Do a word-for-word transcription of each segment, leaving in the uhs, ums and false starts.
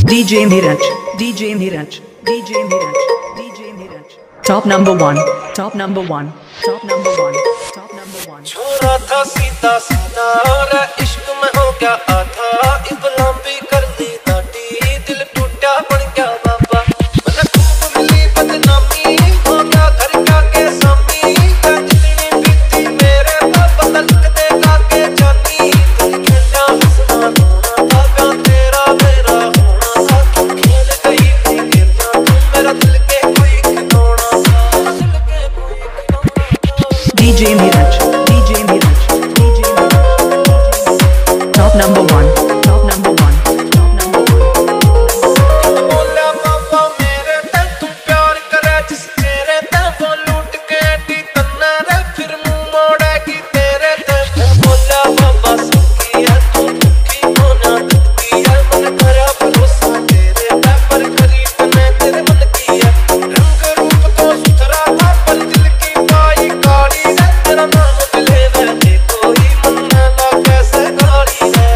D J Neeraj, D J Neeraj, D J Neeraj, D J Neeraj. Top number one, top number one, top number one, top number one. छोरा था सीधा सीधा और इश्क में हो गया आधा, इब लंबी कर दी दाढ़ी, दिल टूटा बन गया बाबा। मैंने खूब मिली बदनामी, हो गया घर का के सामी, जितनी बीती मेरे बाबा तलक देगा के जानी। तुझ खेला हंसना रोना था, प्यार तेरा मेरा होना था, तुम खेल गई थी खेलना, तुम मेरा दिल के कोई खिलौना था, दिल के कोई खिलौना था। D J Neeraj, D J Neeraj, D J Neeraj. Top number one, top number one, top number one. बोला बाबा मेरे ते तू प्यार करे जिस तेरे ते, वो लूट के दी तन्ना रे फिर मुंह मोड़ेगी तेरे ते। बोला बाबा सुखी है तू दुखी होना दुखी है, मन करा भरोसा तेरे पे पर गरीब ने तेरे मन की है। रंग रूप तो सुथरा था पर दिल की पाई काली है, तेरा नाम दिले में देखो ही मन में ला कैसे गाड़ी है।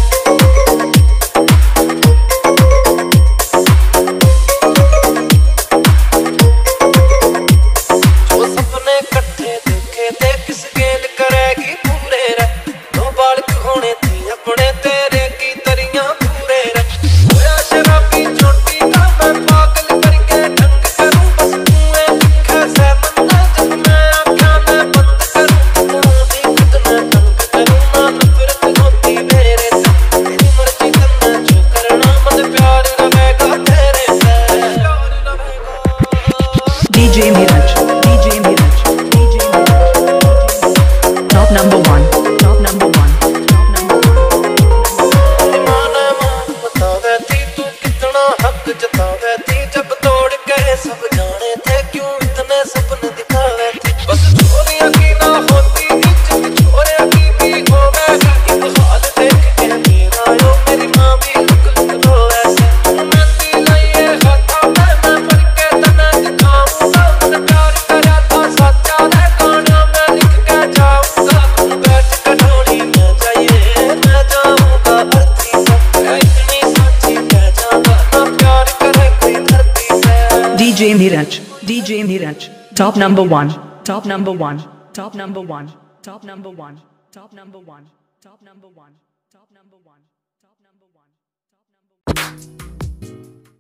जो सपने इकट्ठे देखे थे किस गेल करेगी पूरे रे, दो बालक होने थे अपने तेरे की तरियां पूरे रे। होया शराबी चोटी का मैं पागल करके ढंग करूं, बस तूने दिखा से मन्ना जब मैं आँखें में बंद करूं। तू भी कितना तंग करूं ना नफरत होती मेरे से, तेरी मर्जी करना जो करना, मुझे प्यार रहेगा तेरे से, प्यार रहेगा। D J Neeraj, D J Neeraj, D J Neeraj. Top number one, top number one, top number one. माने मान बतावे थी तू कितना हक जतावे थी, जब तोड़ के सब जाने थे क्यों इतने सपने दिखावे थे। बस छोरियां की ना होती इज्जत छोरियां की भी होवे, इब हाल देख के मेरा यो मेरी माँ भी लुक लुक रोवे से। मेहंदी लाइए हाथों में मैं मर के तने दिखाऊंगा, मैंने प्यार करा था सच्चा रे गाना मैं लिख के जाऊंगा। तुम बैठ के ढोली में जाइए मैं जाऊंगा अर्थी से, मैं इतनी सच्ची कह जाऊंगा ना प्यार करे कोई धरती से। D J Neeraj, D J Neeraj. Top number one, top number one, top number one, top number one, top number one, top number one, top number one, top number one, top number one.